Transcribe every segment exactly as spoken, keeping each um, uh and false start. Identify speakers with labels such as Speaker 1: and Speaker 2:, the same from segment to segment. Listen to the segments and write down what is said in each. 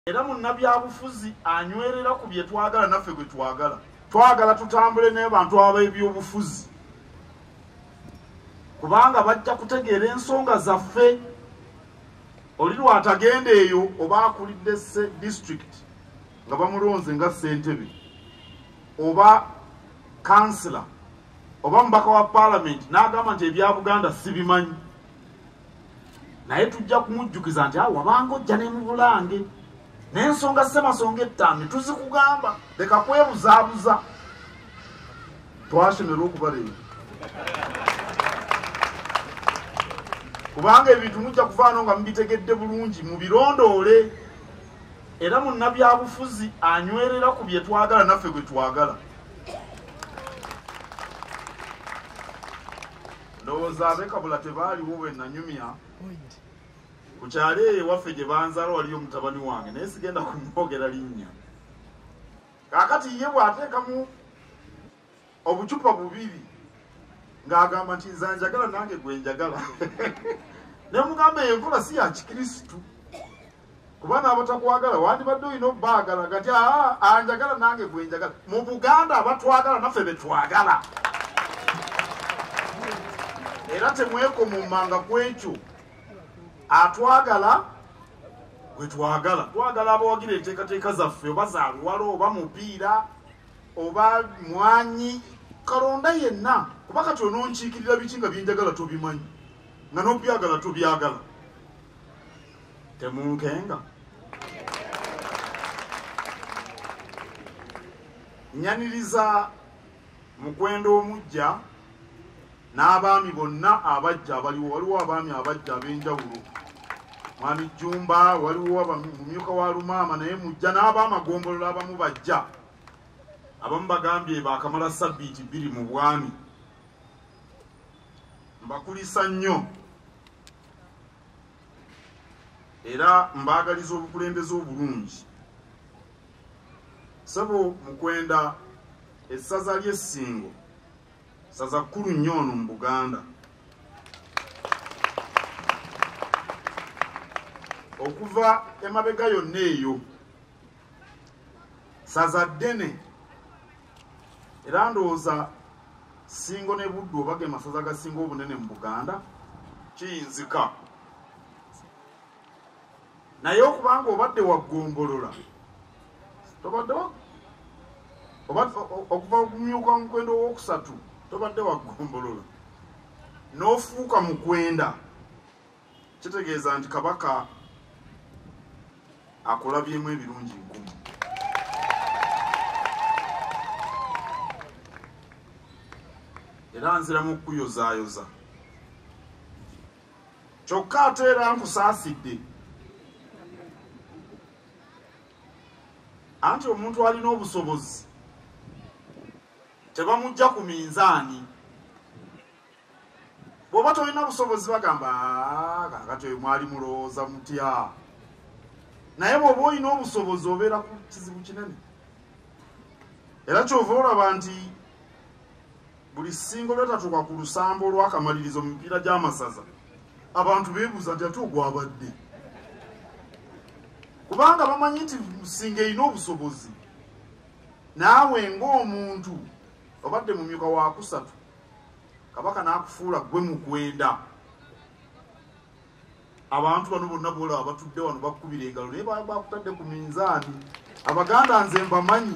Speaker 1: Era munnabyabufuzi anywerera ku bye twagala naffe gwe twagala. Twagala tutambule n'abantu ab'ebyobufuzi. Kubanga bajja kutegeera ensonga zaffe. Oli lwatagenda eyo oba akulidde district nga bamulonze nga ssentebe oba kansila oba mubaka wa parliament n'agamba nti ebya Buganda sibimanyi. Naye tujja kumujjukiza nti awo wabanga ojja ne mu Bulange n'ensonga ssemasonga ettaano tuzikugamba leka kwebuzaabuza. Twashemerwa okubaleeta kubanga ebintu mujja kuvaano nga mubitegedde bulungi mubirondoole. Era munnabyabufuzi anywerera ku bye twagala naffe gwe twagala. Ndowooza ab'ekabula tebaaliwo bwe nanyumya ku kyalo eyo ewaffe gye banzaala waliyo mutabani wange naye sigenda kumwogera linnya. Kaakati ye bw'ateekamu obucupa bubiri ng'agamba nti nze njagala nange gwe njagala ne mugamba eyo enkola si ya Kikristu kuba n'abatakwagala wandibadde olina obbaagala gati aa anjagala nange gwe njagala. Mu Buganda abatwagala naffe be twagala. Era temwekomomanga ku ekyo. Atwagala gwe twagala. Twagala abawagira enteekateeka zaffe oba za luwalo oba mupiira oba mwanyi kalonda yenna kuba kati ononkiikirira biki nga byenjagala tobimanyi nga n'obyagala tobyagala. Temunkenga. Nyaniriza mukwenda omujja n'abaami bonna abajja abaliwo. Waliwo abaami abajja ab'enjawulo. Mwami Jumba waliwo mumyuka wa Lumaama naye mujja n'abaamagombolola abamu bajja. Abamu bagambye baakamala sabbiiti bbiri mu bwami. Mbakulisa nnyo era mbaagaliza obukulembeze obulungi. Sabo mukwenda essaza ly'Essingo saza kkulu nnyo ono mu Buganda. Okuva emabega yonna eyo saza ddene era ndowooza Ssingo ne Buddu oba ge masaza gasinga obunene mu Buganda kiyinzika. Naye okubanga obadde waggombolola tobadde okuva kumyuka mukwenda owookusatu tobadde waggombolola n'ofuuka mukwenda kitegeeza nti Kabaka akulabyemu ebirungi nkumi. Era nziramu okukuyozaayoza kyokka ate era nkusaasidde anti omuntu alina obusobozi tebamujja ku minzaani. Bw'oba tolina busobozi bagamba kaakati oyo mwali mulowooza mutya. Naye bw'oba olina obusobozi obeera ku kizibu kinene. Era kyova olaba nti buli Ssingo lwetatuuka ku lusambo olw'akamalirizo mu mipiira gy'amasaza abantu beebuuza nti ate ogwabadde. Kubanga bamanyi nti Ssingo erina obusobozi. Naawe ng'omuntu obadde mu myuka wa kusatu Kabaka n'akufuula gwe mukwenda. Abantu bano bonna boolaba batudde wano bakkubira engalo naye bakutadde ku minzaani. Abaganda nze mbamanyi.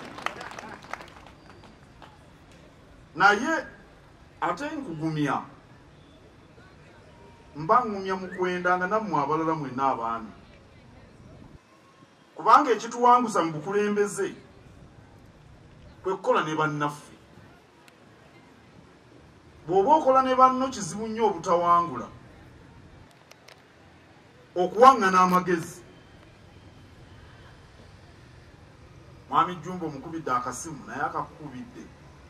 Speaker 1: Naye ate nkugumya mba ngumya mukwenda nga nammwe abalala mwenna abaami. Kubanga ekituwangusa mu bukulembeze kwe kukola ne bannaffe. Bw'oba okola ne banno kizibu nnyo obutawangula. Okuwaŋŋana amagezi. Mwami Jumba omukubidde akasimu naye akakukubidde.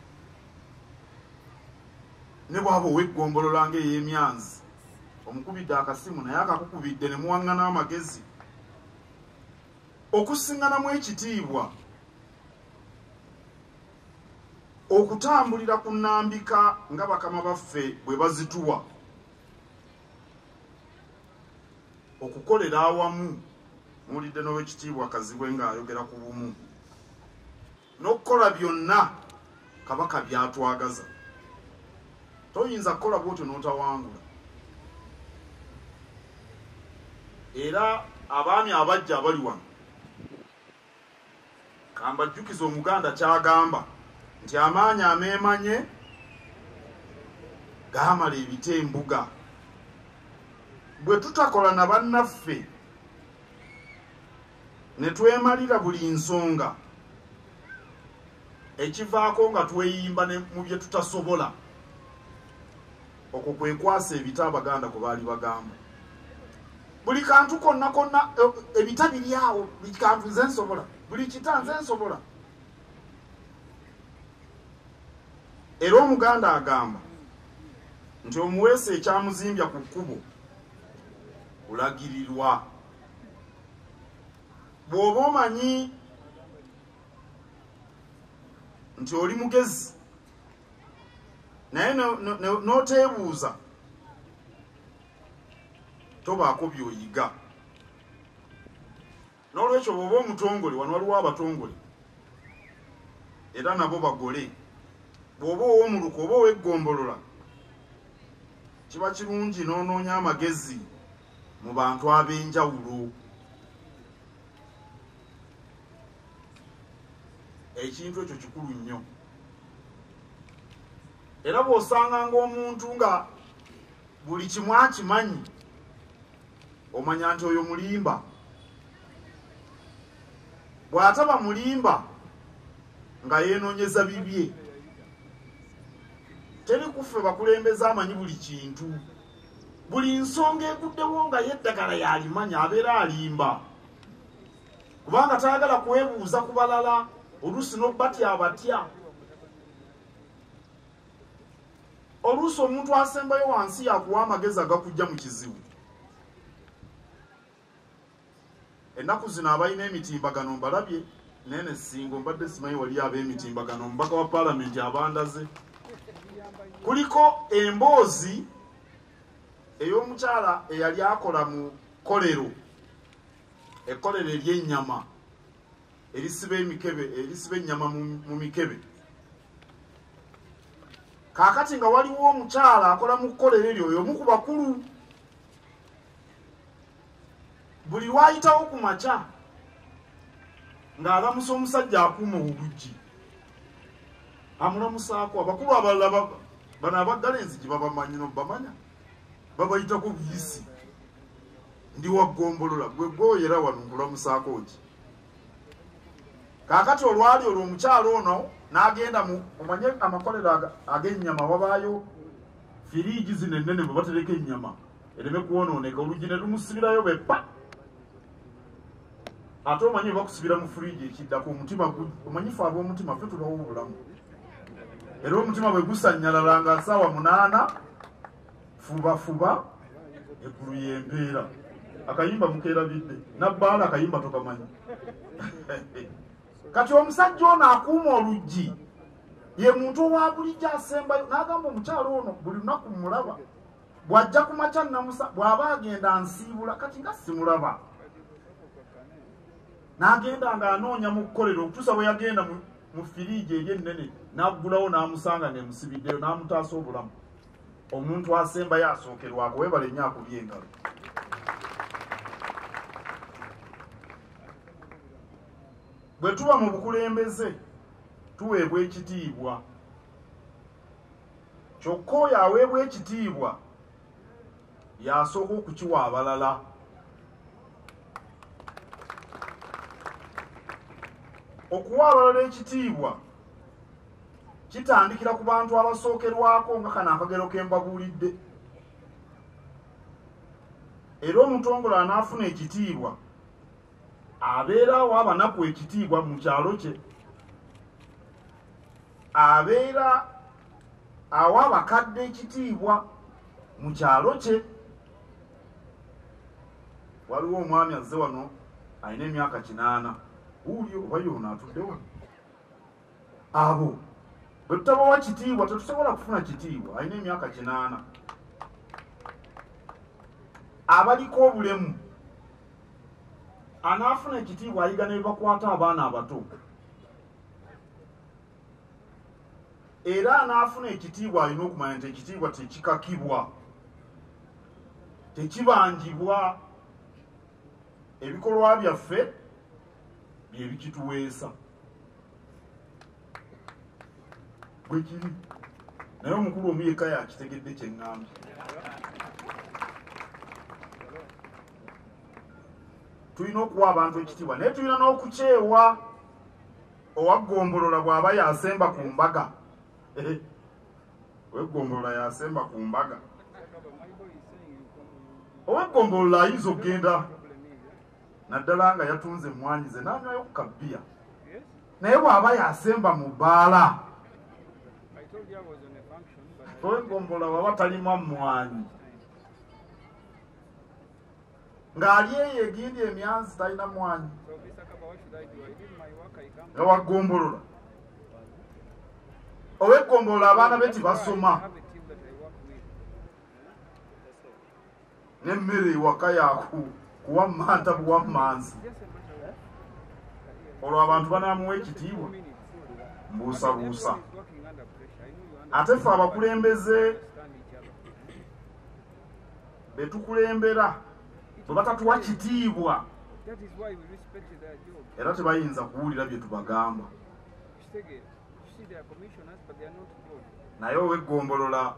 Speaker 1: Ne bw'aba ow'eggombolola ng'ey'emyanzi omukubidde akasimu naye akakukubidde ne muwaŋŋana amagezi. Okusiŋŋanamu ekitiibwa. Okutambulira ku nnambika nga bakama baffe bwe bazituwa. Okukolera awamu mulidde n'owekitiibwa Kazibwe ng'ayogera ku bumu n'okukola byonna Kabaka byatwagaza. Toyinza kukola bwotyo n'otawangula. Era abaami abajja abali wano kambajjukiza Omuganda kyagamba nti amaanyi ameemanye gaamala ebitembuga. Bwe tutakola na bannaffe ne twemalira buli nsonga ekivaako nga tweyimba ne mu bye tutasobola, okwo kwe kwasa ebita Abaganda kwe baali bagamba. Buli kantu konna konna ebita biri awo, buli kantu nze nsobola, buli kita nze nsobola. Era Omuganda agamba nti omuweese ekyamuzimbya ku kkubo kulagirirwa. Bw'oba omanyi nti oli mugezi naye n'oteebuuza, tobaako by'oyiga. N'olwekyo bw'oba omutongole, wano waliwo abatongole era nabo bagole. Bw'oba ow'omuluka oba ow'eggombolola, kiba kirungi n'onoonya amagezi mu bantu ab'enjawulo. Ekintu ekyo kikulu nnyo. Era bw'osanga ng'omuntu nga buli kimu akimanyi, omanya nti oyo mulimba. Bw'ataba mulimba nga yeenoonyeza bibye, teri kuffe bakulembeze amanyi buli kintu. Buli nsonga eguddewo nga yeddagala yalimanya abeera alimba, kubanga tayagala kwebuuza ku balala, oluusi n'obbatya abatya. Oluusi omuntu asembayo wansi yakuwa amagezi agakujja mu kizibu. Ennaku zino abalina emitimbagano mbalabye, nene singo mbadde simanyi wali ab'emitimbagano, omubaka wa Paalamenti abandaze. Kuliko emboozi ey'omukyala eyali akola mu kolero, ekkolero ery'ennyama erisiba emikebe, erisiba ennyama mu mikebe. Kaakati nga waliwo omukyala akola mu kkolero eryo, oyo omu ku bakulu. Buli lwayitawo ku makya ng'alamusa omusajja akuuma oluggi, amulamusaako. Abakulu abalala bano abaggala enzigi babamanyi n'obamanya, babayitako buyisi. Ndi waggombolola, gwe gwoyera wano nkulamusaako ki? Kaakati olwali olwo omukyalo ono n'agenda mu omanye amakolero ag'ennyama, wabaayo firiigi zino ennene mwe batereka ennyama ereme kwonooneka, oluggi ne lumusibirayo beppa. Ate omanyi bakusibira mu firiigi ekiddako omutima, omanyi fe ab'omutima ffe tubawo obulamu. Era omutima bwe gusannyalala nga ssaawa munaana, fuba fuba eggulu y'empeera. Akayimba mukeerabidde, nabbaala akayimba tokamanyi. Kati omusajja ono akuuma oluggi, ye muntu owa bulijjo asembayo, n'agamba omukyalo ono buli lunaku mmulaba, bw'ajja ku makya namusa, bw'aba agenda ansiibula, kati nga simulaba. N'agenda ng'anoonya mu kkolero okutuusa bwe yagenda mu firiigi eri ennene, n'aggulawo n'amusanga ng'emusibiddeyo, n'amutaasa obulamu. Omuntu asembayo asookerwako, weebale nnyo akubye engalo. Bwe tuba mu bukulembeze tuweebwa ekitiibwa, kyokka oyo aweebwa ekitiibwa y'asooka okukiwa abalala. Okuwa abalala ekitiibwa kitandikira ku bantu abasookerwako, nga kano akagero ke mbabuulidde. Era omutongole anaafuna ekitiibwa abeera awa abanaku ekitiibwa mu kyalo kye, abeera awa abakadde ekitiibwa mu kyalo kye. Waliwo omwami azze wano alina emyaka kinaana, uulyo oba yoona atudde wano. Abo bwe tutabawa kitiibwa tetusobola kufuna kitiibwa. Alina emyaka kinaana. Abaliko obulemu anaafuna ekitiibwa ayiga ne bakwata abaana abato era anaafuna ekitiibwa alina okumanya nti ekitiibwa tekikakibwa tekibanjibwa ebikolwa byaffe bye bikituweesa bwe kiri naye omukulu omu yekka yakitegedde kye ŋŋambye tulina okuwa abantu ekitiibwa naye tulina n'okukyewa owaggombolola bw'aba yasemba ku mbaga oweggombolola yasemba ku mbaga oweggombolola ayinza okugenda naddala nga yatunze emmwanyi ze n'anywayo ku kabbiya naye bw'aba yasemba mu bbaala oweggombolola waba talimwa mmwanyi ng'ali eyo egindi emyanzi talina mwanyi nga waggombolola oweggombolola abaana be tibasoma n'emmere ewaka yaku kuwammanta buwammanzi olwo abantu banaamuwa ekitiibwa mbuusabuusa ate ffe abakulembeze betukulembera bwe batatuwa kitiibwa era tebayinza kuwulira bye tubagamba naye oweggombolola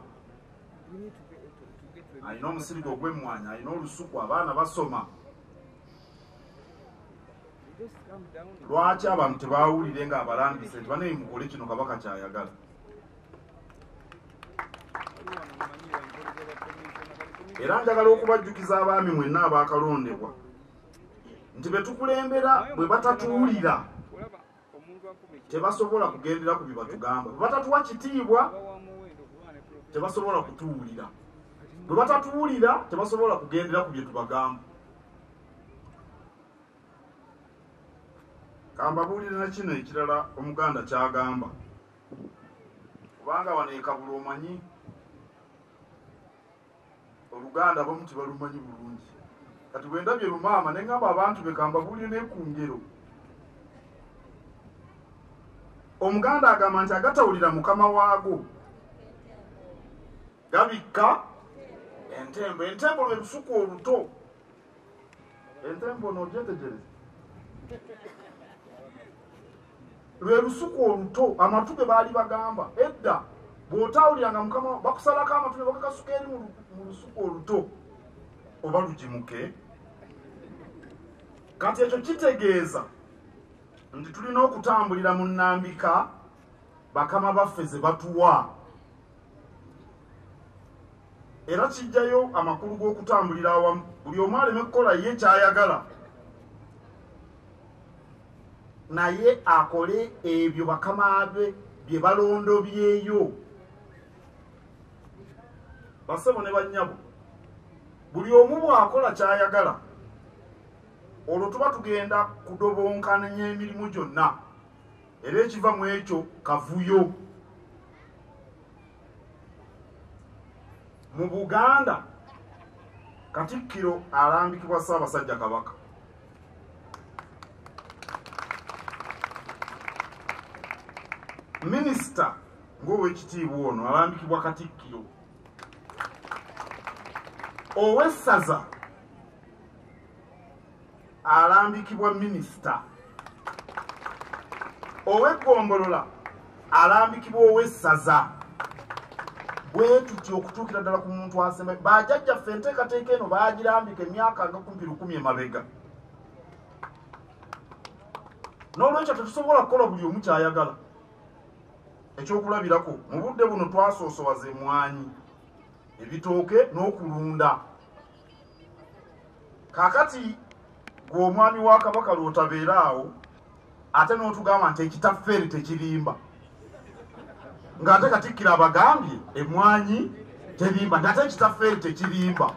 Speaker 1: alina omusirigo ogw'emmwanyi alina olusuku abaana basoma lwaki abantu tebawulire nga abalambise nti banaye mukole kino kabaka kyayagala era njagala okubajjukiza abaami mwenna abaakalondebwa nti betukulembera bwe batatuwulira tebasobola kugendera ku bye batugamba bwe batatuwa kitiibwa tebasobola kutuwulira bwe batatuwulira tebasobola kugendera ku bye tubagamba kambabuulire na kino ekirala omuganda kyagamba kubanga wano ekabula omanyi oluganda abamu tebalumanyi bulungi kati bwendabye lumaama neŋŋamba abantu bekambabuulire ne ku ngero omuganda agamba nti agatawulira mukama waago gabikka entembo entembo lwe lusuku oluto entembo noogyetegereza lwe lusuku oluto amatu ge baali bagamba edda bw'otawuliranga mukama bakusalako amatu ne bakakasuka eri mu lusuku oluto oba lugimuke kati ekyo kitegeeza nti tulina okutambulira mu nnambika bakama baffe ze batuwa era kijjayo amakulu g'okutambulira awamu buli omu aleme kukola ye kyayagala naye akole ebyo bakama be bye balondobyeyo basebo ne bannyabo buli omu bw'akola kyayagala olwo tuba tugenda kudobonkanya emirimu gyonna era ekiva mu ekyo kavuyo mu Buganda Katikkiro alambikibwa Ssaabasajja Kabaka minisita ng'owekitiibwa ono alambikibwa Katikkiro owessaza alambikibwa minisita oweggombolola alambikibwa owessaza bwe tutyo okutuukira ddala ku muntu asemba bajjajjaffe enteekateeka eno baagirambika emyaka nga kumpi lukumi emabega n'olwekyo tetusobola kukola buli omu kyayagala ekyokulabirako mu budde buno twasoosowaza emmwanyi ebitooke n'okulunda kaakati gwe omwami wa kabaka lw'otabeera awo ate n'otugamba nti ekitaffeere tekirimba ng'ate Katikkiro abagambye emmwanyi terimba ng'ate ekitaffeere tekirimba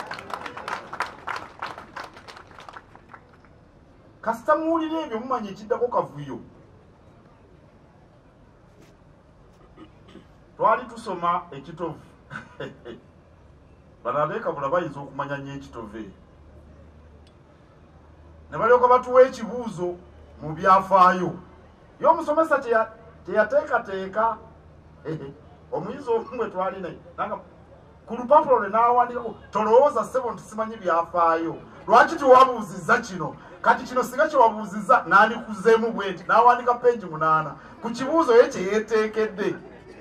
Speaker 1: kasita muwulire ebyo mumanya ekiddako kavuyo twali tusoma ekitovu bano abeekabula bayinza okumanya nnyo ekitove ne balyoka batuwa ekibuuzo mu byafaayo ye omusomesa teyateekateeka omuyizi omu bwe twali naye nanga ku lupapula lwe n'awandikako tolowooza ssebo nti simanyi byafaayo lwaki tewabuuzizza kino kati kino singa kyewabuuzizza n'andikuzeemu bwe nti n'awandika peegi munaana ku kibuuzo ye kyeyeeteekedde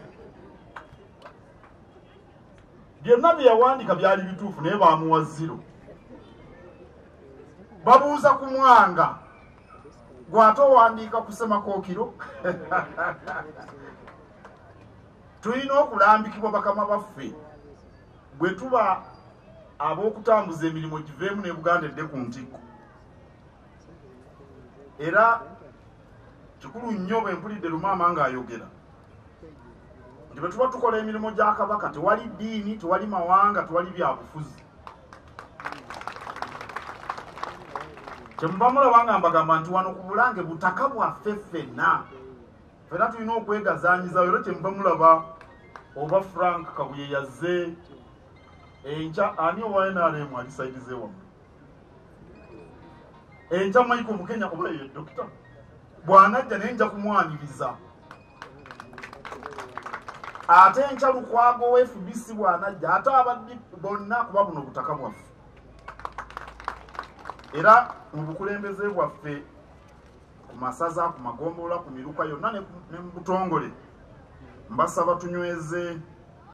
Speaker 1: byonna bye yawandiika byali bituufu naye baamuwa ziro babuuza ku mwanga gwate owandiika ku Semakookiro tulina okulambikibwa bakama baffe bwe tuba ab'okutambuza emirimu giveemu ne Buganda edde ku ntikko era kikulu nnyo bwe mpulidde Lumaama ng'ayogera nti bwe tuba tukola emirimu gya Kabaka tewali ddiini tewali mawanga tewali byabufuzi kyemuba mulaba nga mbagamba nti wano ku Bulange butaka bwaffe ffenna ffenna tulina okwegazaanyizayo era kyemuba mulaba oba Frank Kabuye yazze enkya ani owa N R M ali sayidize wamu enkya Michael Mukenya oba ye dokita bw'anajja naye nja kumwaniriza ate enkya Lukwago wa F B C bw'anajja ate abaddi bonna kuba buno butaka bwaffe era mu bukulembeze bwaffe ku masaza ku magombolola ku miruka yonna ne mu butongole mbasaba tunyweze